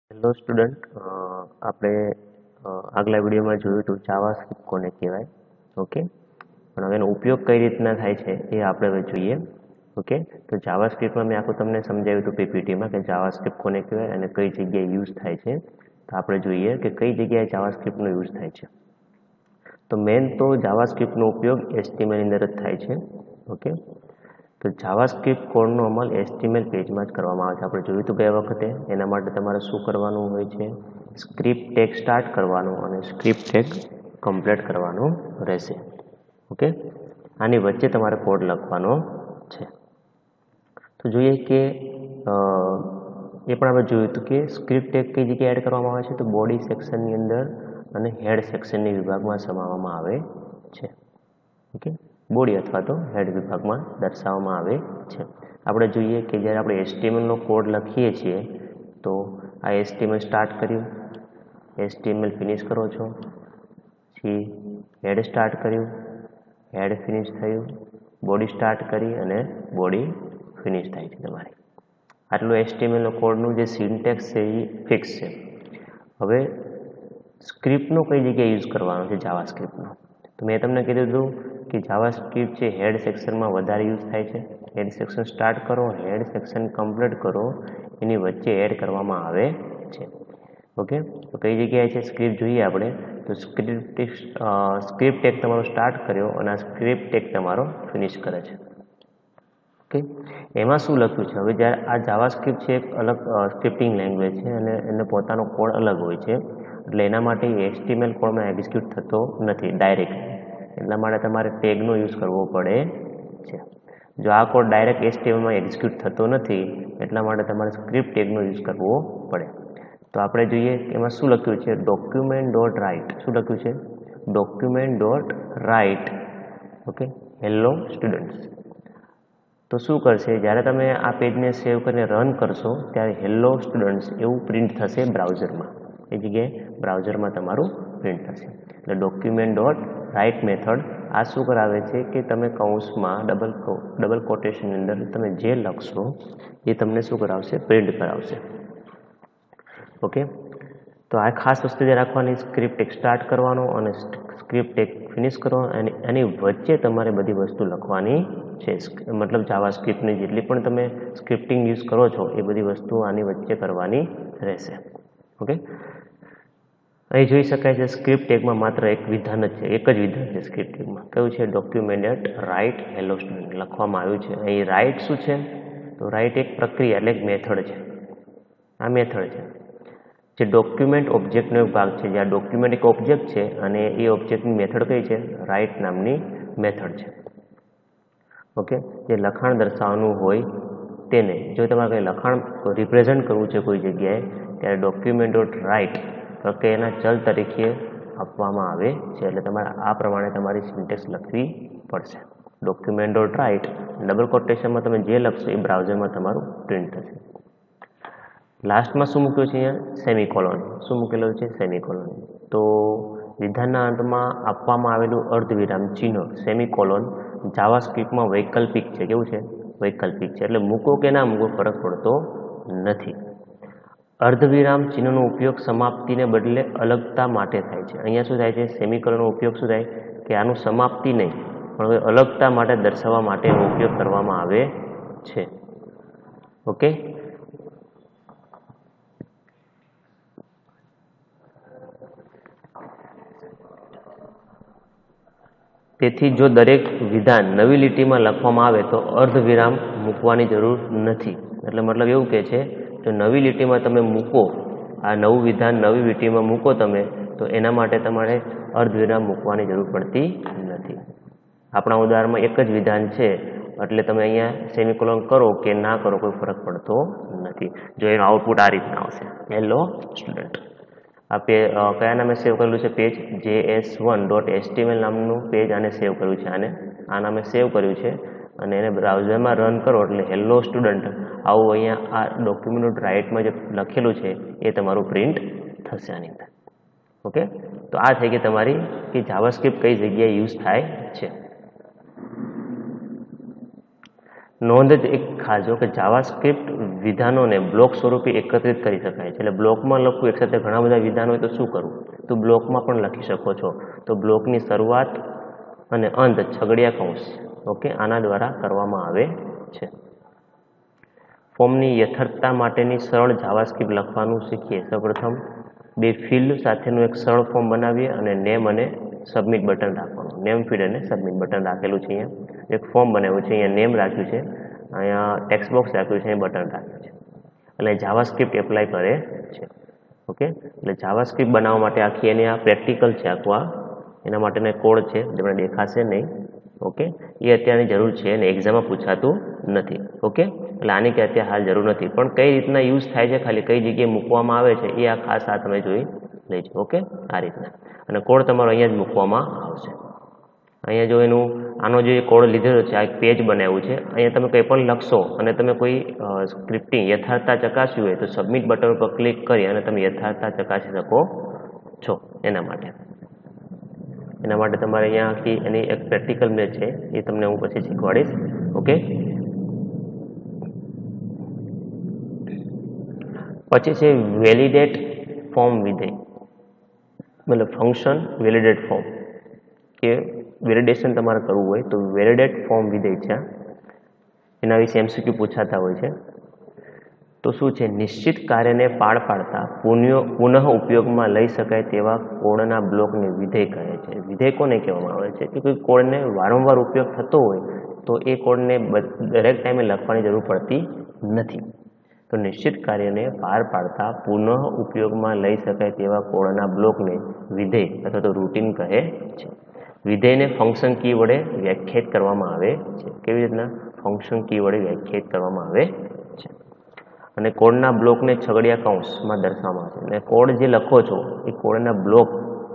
Hello student, આપણે આગલા વિડીયોમાં જોયું હતું જાવાસ્ક્રિપ્ટ કોને કહેવાય. ઓકે, પણ હવે એનો ઉપયોગ કઈ રીતના થાય છે એ આપણે હવે જોઈએ. ઓકે, તો જાવાસ્ક્રિપ્ટમાં મેં આખું તમને સમજાવ્યું હતું પીપીટીમાં કે જાવાસ્ક્રિપ્ટ કોને કહેવાય અને કઈ જગ્યાએ યુઝ થાય છે. તો આપણે જોઈએ કે કઈ જગ્યાએ જાવાસ્ક્રિપ્ટનો યુઝ થાય છે. તો મેન તો જાવાસ્ક્રિપ્ટનો ઉપયોગ HTML ની અંદર જ થાય છે. ઓકે, તો જાવાસ્ક્રિપ્ટ કોડનો અમલ HTML પેજમાં જ કરવામાં આવે છે. આપણે જોયું હતું ગયા વખતે. એના માટે તમારે શું કરવાનું હોય છે? સ્ક્રિપ્ટ ટેગ સ્ટાર્ટ કરવાનું અને સ્ક્રિપ્ટ ટેગ કમ્પ્લીટ કરવાનું રહેશે. ઓકે, આની વચ્ચે તમારે કોડ લખવાનો છે. તો જોઈએ કે એ પણ આપણે જોયું હતું કે સ્ક્રિપ્ટ ટેગ કઈ જગ્યાએ એડ કરવામાં આવે છે. તો બોડી સેક્શનની અંદર અને હેડ સેક્શનની વિભાગમાં સમાવવામાં આવે છે. ઓકે, બોડી અથવા તો હેડ વિભાગમાં દર્શાવવામાં આવે છે. આપણે જોઈએ કે જ્યારે આપણે HTMLનો કોડ લખીએ છીએ તો આ HTML સ્ટાર્ટ કર્યું, HTML ફિનિશ કરો છો, પછી હેડ સ્ટાર્ટ કર્યું, હેડ ફિનિશ થયું, બોડી સ્ટાર્ટ કરી અને બોડી ફિનિશ થાય છે તમારી. આટલું HTMLનો કોડનું જે સિન્ટેક્સ છે એ ફિક્સ છે. હવે સ્ક્રિપ્ટનો કઈ જગ્યાએ યુઝ કરવાનો છે જાવાસ્ક્રિપ્ટનો? તો મેં તમને કીધું હતું કે જાવાસ્ક્રિપ્ટ છે હેડ સેક્શનમાં વધારે યુઝ થાય છે. હેડ સેક્શન સ્ટાર્ટ કરો, હેડ સેક્શન કમ્પ્લીટ કરો, એની વચ્ચે એડ કરવામાં આવે છે. ઓકે, તો કઈ જગ્યાએ છે સ્ક્રિપ્ટ જોઈએ આપણે. તો સ્ક્રિપ્ટ ટેગ તમારો સ્ટાર્ટ કર્યો અને આ સ્ક્રિપ્ટ ટેગ તમારો ફિનિશ કરે છે. ઓકે, એમાં શું લખ્યું છે? હવે જ્યારે આ જાવાસ્ક્રિપ્ટ છે એક અલગ સ્ક્રિપ્ટિંગ લેંગ્વેજ છે અને એને પોતાનો કોડ અલગ હોય છે. એટલે એના માટે HTML કોડમાં એક્ઝિક્યુટ થતો નથી ડાયરેક્ટ. એટલા માટે તમારે ટેગનો યુઝ કરવો પડે છે. જો આ કોડ ડાયરેક્ટ HTMLમાં એક્ઝિક્યુટ થતો નથી એટલા માટે તમારે સ્ક્રિપ્ટ ટેગનો યુઝ કરવો પડે. તો આપણે જોઈએ કે એમાં શું લખ્યું છે? Document dot write. શું લખ્યું છે? Document dot write. Okay, hello students. તો શું કરશે? જ્યારે તમે આ પેજને સેવ કરીને રન કરશો ત્યારે હેલો સ્ટુડન્ટ્સ એવું પ્રિન્ટ થશે બ્રાઉઝરમાં. એ જગ્યાએ બ્રાઉઝરમાં તમારું પ્રિન્ટ થશે. એટલે ડોક્યુમેન્ટ ડોટ રાઇટ મેથડ આ શું કરાવે છે કે તમે કૌંસમાં ડબલ કોટેશનની અંદર તમે જે લખશો એ તમને શું કરાવશે? પ્રિન્ટ કરાવશે. ઓકે, તો આ ખાસ વસ્તુ જે રાખવાની, સ્ક્રિપ્ટ એક સ્ટાર્ટ કરવાનો અને સ્ક્રિપ્ટ એક ફિનિશ કરવાનો અને એની વચ્ચે તમારે બધી વસ્તુ લખવાની છે. મતલબ જાવાસ્ક્રિપ્ટની જેટલી પણ તમે સ્ક્રિપ્ટિંગ યુઝ કરો છો એ બધી વસ્તુ આની વચ્ચે કરવાની રહેશે. ઓકે, અહીં જોઈ શકાય છે સ્ક્રિપ્ટ ટેગમાં માત્ર એક વિધાન જ છે, એક જ વિધાન છે સ્ક્રિપ્ટ ટેગમાં. કયું છે? ડોક્યુમેન્ટ રાઇટ હેલો સ્ટુડન્ટ લખવામાં આવ્યું છે. અહીં રાઇટ શું છે? તો રાઇટ એક પ્રક્રિયા એટલે એક મેથડ છે. આ મેથડ છે. જે ડોક્યુમેન્ટ ઓબ્જેક્ટનો એક ભાગ છે. જે આ ડોક્યુમેન્ટ એક ઓબ્જેક્ટ છે અને એ ઓબ્જેક્ટની મેથડ કઈ છે? રાઇટ નામની મેથડ છે. ઓકે, જે લખાણ દર્શાવવાનું હોય તેને, જો તમારે કંઈ લખાણ રિપ્રેઝન્ટ કરવું છે કોઈ જગ્યાએ ત્યારે ડોક્યુમેન્ટ ડોટ રાઇટ પ્રક્રિયાના ચલ તરીકે આપવામાં આવે છે. એટલે તમારે આ પ્રમાણે તમારી સિન્ટેક્સ લખવી પડશે. ડોક્યુમેન્ટ ડોટ રાઇટ ડબલ કોટેશનમાં તમે જે લખશો એ બ્રાઉઝરમાં તમારું પ્રિન્ટ થશે. લાસ્ટમાં શું મૂક્યું છે? અહીંયા સેમિકોલોન. શું મૂકેલો છે? સેમિકોલોન. તો વિધાનના અંતમાં આપવામાં આવેલું અર્ધવિરામ ચિહ્ન સેમિકોલોન જાવાસ્ક્રિપ્ટમાં વૈકલ્પિક છે. કેવું છે? વૈકલ્પિક છે. એટલે મૂકો કે ના મૂકો ફરક પડતો નથી. અર્ધવિરામ ચિહ્નનો ઉપયોગ સમાપ્તિને બદલે અલગતા માટે થાય છે. અહીંયા શું થાય છે? સેમિકોલોનનો ઉપયોગ શું થાય કે આનું સમાપ્તિ નહીં પણ હવે અલગતા માટે દર્શાવવા માટેનો ઉપયોગ કરવામાં આવે છે. ઓકે, તેથી જો દરેક વિધાન નવી લીટીમાં લખવામાં આવે તો અર્ધવિરામ મૂકવાની જરૂર નથી. એટલે મતલબ એવું કહે છે જો નવી લીટીમાં તમે મૂકો, આ નવું વિધાન નવી લીટીમાં મૂકો તમે, તો એના માટે તમારે અર્ધવિરામ મૂકવાની જરૂર પડતી નથી. આપણા ઉદાહરણમાં એક જ વિધાન છે એટલે તમે અહીંયા સેમિકોલોન કરો કે ના કરો કોઈ ફરક પડતો નથી. જો એનું આઉટપુટ આ રીતના આવશે, હેલો સ્ટુડન્ટ. આ કયા નામે સેવ કરેલું છે? પેજ JS1.html નામનું પેજ આને સેવ કર્યું છે. આ નામે સેવ કર્યું છે અને એને બ્રાઉઝરમાં રન કરો એટલે હેલો સ્ટુડન્ટ આવું અહીંયા આ ડોક્યુમેન્ટ રાઇટમાં જે લખેલું છે એ તમારું પ્રિન્ટ થશે આની અંદર. ઓકે, તો આ થઈ ગઈ તમારી કે જાવાસ્ક્રિપ્ટ કઈ જગ્યાએ યુઝ થાય છે. નોંધ જ એક ખાજો કે જાવાસ્ક્રિપ્ટ વિધાનોને બ્લોક સ્વરૂપે એકત્રિત કરી શકાય છે. એટલે બ્લોકમાં લખવું એક સાથે ઘણા બધા વિધાનો હોય તો શું કરવું, તો બ્લોકમાં પણ લખી શકો છો. તો બ્લોકની શરૂઆત અને અંત છગડિયા કૌંસ, ઓકે, આના દ્વારા કરવામાં આવે છે. ફોર્મની યથાર્થતા માટેની સરળ જાવાસ્ક્રિપ્ટ લખવાનું શીખીએ. સૌપ્રથમ બે ફિલ્ડ સાથેનું એક સરળ ફોર્મ બનાવીએ અને નેમ અને સબમિટ બટન રાખવાનું. નેમ ફિલ્ડ અને સબમિટ બટન રાખેલું છે. અહીંયા એક ફોર્મ બનાવ્યું છે, અહીંયા નેમ રાખ્યું છે, અહીંયા ટેક્સ્ટ બોક્સ રાખ્યું છે, અહીંયા બટન રાખ્યું છે. એટલે જાવાસ્ક્રિપ્ટ એપ્લાય કરે છે. ઓકે, એટલે જાવાસ્ક્રિપ્ટ બનાવવા માટે આખી એની આ પ્રેક્ટિકલ છે, આખું આ એના માટેનો કોડ છે, જેમને દેખાશે નહીં. ઓકે, એ અત્યારની જરૂર છે અને એક્ઝામમાં પૂછાતું નથી. ઓકે, એટલે આની કે અત્યારે હાલ જરૂર નથી, પણ કઈ રીતના યુઝ થાય છે, ખાલી કઈ જગ્યાએ મૂકવામાં આવે છે એ આ ખાસ આ તમે જોઈ લેજો. ઓકે, આ રીતના. અને કોડ તમારો અહીંયા જ મૂકવામાં આવશે. અહીંયા જો એનું આનો જે કોડ લીધેલો છે, આ એક પેજ બનાવ્યું છે, અહીંયા તમે કંઈ પણ લખશો અને તમે કોઈ સ્ક્રિપ્ટિંગ યથાર્થતા ચકાસ્યું હોય તો સબમિટ બટન ઉપર ક્લિક કરી અને તમે યથાર્થતા ચકાસી શકો છો. એના માટે તમારે અહીંયા આખી એની એક પ્રેક્ટિકલ મેચ છે, એ તમને હું પછી શીખવાડીશ. ઓકે, પછી છે વેલિડેટ ફોર્મ વિધેય, મતલબ ફંક્શન વેલિડેટ ફોર્મ, કે વેલિડેશન તમારે કરવું હોય તો વેલિડેટ ફોર્મ વિધેય છે. એના વિશે MCQ પૂછાતા હોય છે. તો શું છે, નિશ્ચિત કાર્યને પાર પાડતા પુનઃ ઉપયોગમાં લઈ શકાય તેવા કોડના બ્લોકને વિધેય કહે છે. વિધેય કોને કહેવામાં આવે છે કે કોઈ કોડને વારંવાર ઉપયોગ થતો હોય તો એ કોડને દરેક ટાઈમે લખવાની જરૂર પડતી નથી. તો નિશ્ચિત કાર્યને પાર પાડતા પુનઃ ઉપયોગમાં લઈ શકાય તેવા કોડના બ્લોકને વિધેય અથવા તો રૂટીન કહે છે. વિધેયને ફંક્શન કી વડે વ્યાખ્યાયિત કરવામાં આવે છે. કેવી રીતના? ફંક્શન કી વડે વ્યાખ્યાયિત કરવામાં આવે છે. અને કોડના બ્લોકને છગડિયા કૌંસમાં દર્શાવવામાં આવે છે. અને કોડ જે લખો છો એ કોડના બ્લોક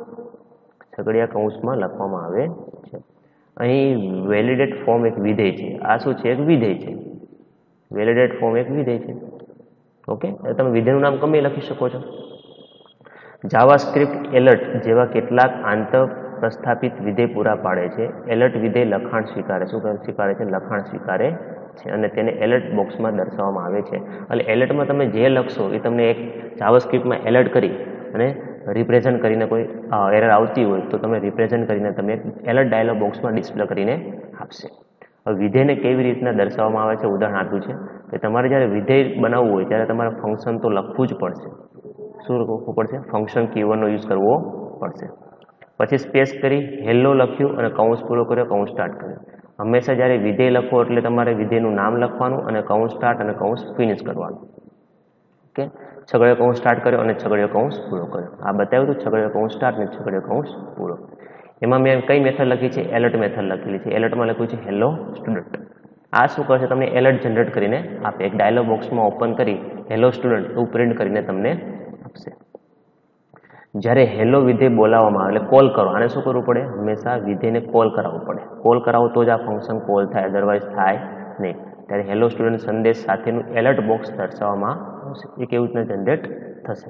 છગડિયા કૌંસમાં લખવામાં આવે છે. અહીં વેલિડેટ ફોર્મ એક વિધેય છે. આ શું છે? એક વિધેય છે. વેલિડેટ ફોર્મ એક વિધેય છે. ઓકે, તમે વિધેયનું નામ ગમે લખી શકો છો. જાવાસ્ક્રિપ્ટ એલર્ટ જેવા કેટલાક આંતર પ્રસ્થાપિત વિધેય પૂરા પાડે છે. એલર્ટ વિધેય લખાણ સ્વીકારે. શું સ્વીકારે છે? લખાણ સ્વીકારે છે અને તેને એલર્ટ બોક્સમાં દર્શાવવામાં આવે છે. એટલે એલર્ટમાં તમે જે લખશો એ તમને એક જાવાસ્ક્રિપ્ટમાં એલર્ટ કરી અને રિપ્રેઝન્ટ કરીને કોઈ એરર આવતી હોય તો તમે રિપ્રેઝન્ટ કરીને તમે એલર્ટ ડાયલોગ બોક્સમાં ડિસ્પ્લે કરીને આપશે. હવે વિધેયને કેવી રીતના દર્શાવવામાં આવે છે ઉદાહરણ આપ્યું છે કે તમારે જ્યારે વિધેય બનાવવું હોય ત્યારે તમારે ફંક્શન તો લખવું જ પડશે. શું લખવું પડશે? ફંક્શન કીવર્ડનો યુઝ કરવો પડશે. પછી સ્પેસ કરી હેલો લખ્યું અને કૌંસ પૂરો કર્યો, કૌંસ સ્ટાર્ટ કર્યો. હંમેશા જ્યારે વિધેય લખો એટલે તમારે વિધેયનું નામ લખવાનું અને કૌંસ સ્ટાર્ટ અને કૌંસ ફિનિશ કરવાનું. ઓકે, છગડીયો કૌંસ સ્ટાર્ટ કર્યો અને છગડીયો કૌંસ પૂરો કર્યો. આ બતાવ્યું હતું, છગડીયો કૌંસ સ્ટાર્ટ અને છગડીયો કૌંસ પૂરો. એમાં મેં કઈ મેથડ લખી છે? એલર્ટ મેથડ લખેલી છે. એલર્ટમાં લખ્યું છે હેલો સ્ટુડન્ટ. આ શું કરશે? તમને એલર્ટ જનરેટ કરીને આપે. એક ડાયલોગ બોક્સમાં ઓપન કરી હેલો સ્ટુડન્ટ એવું પ્રિન્ટ કરીને તમને આપશે. જ્યારે હેલો વિધેય બોલાવવામાં આવે એટલે કોલ કરો. આને શું કરવું પડે? હંમેશા વિધેયને કોલ કરાવવું પડે. કોલ કરાવો તો જ આ ફંક્શન કોલ થાય, અદરવાઇઝ થાય નહીં. ત્યારે હેલો સ્ટુડન્ટ સંદેશ સાથેનું એલર્ટ બોક્સ દર્શાવવામાં આવશે. એ કેવી રીતના જનરેટ થશે?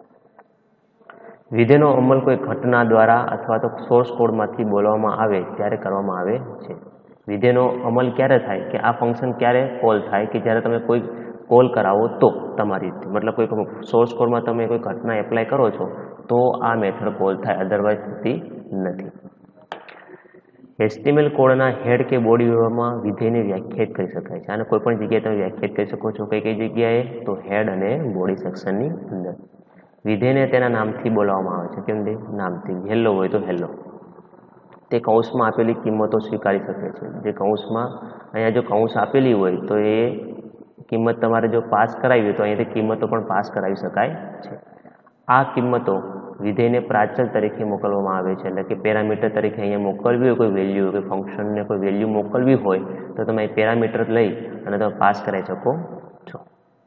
વિધેયનો અમલ કોઈ ઘટના દ્વારા અથવા તો સોર્સ કોડમાંથી બોલાવવામાં આવે ત્યારે કરવામાં આવે છે. વિધેયનો અમલ ક્યારે થાય કે આ ફંક્શન ક્યારે કોલ થાય કે જ્યારે તમે કોઈ કોલ કરાવો તો તમારી રીતે, મતલબ કોઈ સોર્સ કોડમાં તમે કોઈ ઘટના એપ્લાય કરો છો તો આ મેથડ કોલ થાય, અદરવાઇઝ થતી નથી. HTML કોડના હેડ કે બોડી વિભાગમાં વિધેયને વ્યાખ્યાયિત કરી શકાય છે. આને કોઈ પણ જગ્યાએ તમે વ્યાખ્યાયિત કરી શકો છો. કઈ કઈ જગ્યાએ? તો હેડ અને બોડી સેક્શનની અંદર. વિધેયને તેના નામથી બોલાવવામાં આવે છે. કેમ દે? નામથી. હેલો હોય તો હેલો. તે કૌંસમાં આપેલી કિંમતો સ્વીકારી શકે છે. જે કૌંસમાં અહીંયા જો કૌંસ આપેલી હોય તો એ કિંમત તમારે જો પાસ કરાવી હોય તો અહીંયાથી કિંમતો પણ પાસ કરાવી શકાય છે. આ કિંમતો વિધેયને પ્રાચલ તરીકે મોકલવામાં આવે છે. એટલે કે પેરામીટર તરીકે અહીંયા મોકલવી હોય કોઈ વેલ્યુ, કોઈ ફંક્શનને કોઈ વેલ્યુ મોકલવી હોય તો તમે પેરામીટર લઈ અને તમે પાસ કરાવી શકો છો.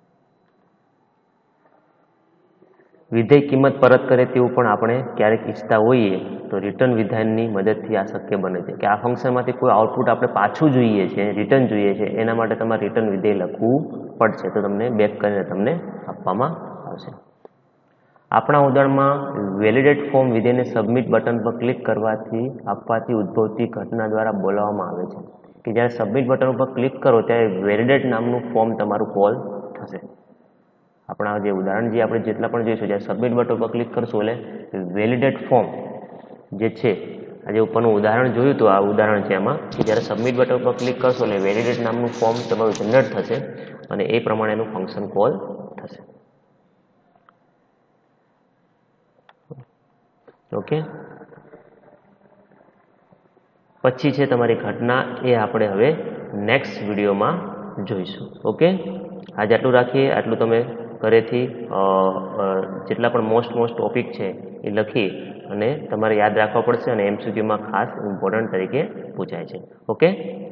વિધેય કિંમત પરત કરે તેવું પણ આપણે ક્યારેક ઈચ્છતા હોઈએ તો રિટર્ન વિધાનની મદદથી આ શક્ય બને છે. કે આ ફંક્શનમાંથી કોઈ આઉટપુટ આપણે પાછું જોઈએ છે, રિટર્ન જોઈએ છે, એના માટે તમારે રિટર્ન વિધેય લખવું પડશે. તો તમને બેક કરીને તમને આપવામાં આવશે. આપણા ઉદાહરણમાં વેલિડેટ ફોર્મ વિધેયને સબમિટ બટન પર ક્લિક કરવાથી આપવાથી ઉદ્ભવતી ઘટના દ્વારા બોલાવવામાં આવે છે. કે જ્યારે સબમિટ બટન ઉપર ક્લિક કરો ત્યારે વેલિડેટ નામનું ફોર્મ તમારું કોલ થશે. આપણા જે ઉદાહરણ જે આપણે જેટલા પણ જોઈશું, જ્યારે સબમિટ બટન ઉપર ક્લિક કરશો એટલે વેલિડેટ ફોર્મ જે છે, આજે ઉપરનું ઉદાહરણ જોયું તો આ ઉદાહરણ છે એમાં કે જ્યારે સબમિટ બટન ઉપર ક્લિક કરશો એટલે વેલિડેટ નામનું ફોર્મ તમારું જનરેટ થશે અને એ પ્રમાણે એનું ફંક્શન કોલ થશે. ઓકે, પછી છે તમારી ઘટના, એ આપણે હવે નેક્સ્ટ વિડીયોમાં જોઈશું. ઓકે, આજે આટલું રાખીએ. આટલું તમે ઘરેથી જેટલા પણ મોસ્ટ ટોપિક છે એ લખી અને તમારે યાદ રાખવા પડશે અને MCQમાં ખાસ ઇમ્પોર્ટન્ટ તરીકે પૂછાય છે. ઓકે.